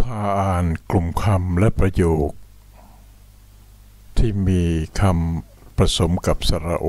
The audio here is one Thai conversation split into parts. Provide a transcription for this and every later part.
าอ่านกลุ่มคำและประโยคที่มีคำผสมกับสระโอ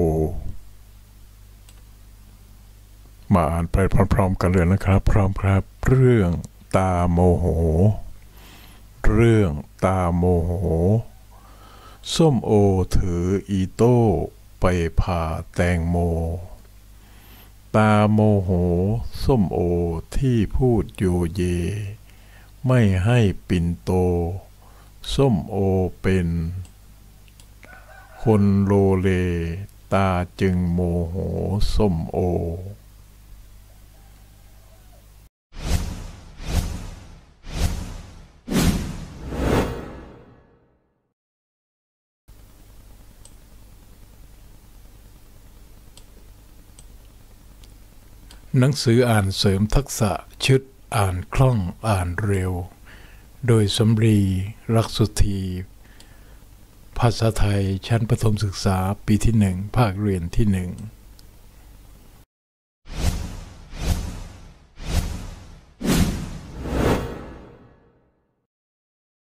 มาอ่านไปพร้อมๆกันเลยนะครับพร้อมครับเรื่องตาโมโหเรื่องตาโมโหส้มโอถืออีโต้ไปผ่าแตงโมตาโมโหส้มโอที่พูดโยเยไม่ให้ปิ่นโตส้มโอเป็นคนโลเลตาจึงโมโหส้มโอหนังสืออ่านเสริมทักษะชุดอ่านคล่องอ่านเร็วโดยสำรีรักสุธีภาษาไทยชั้นประถมศึกษาปีที่1ภาคเรียนที่1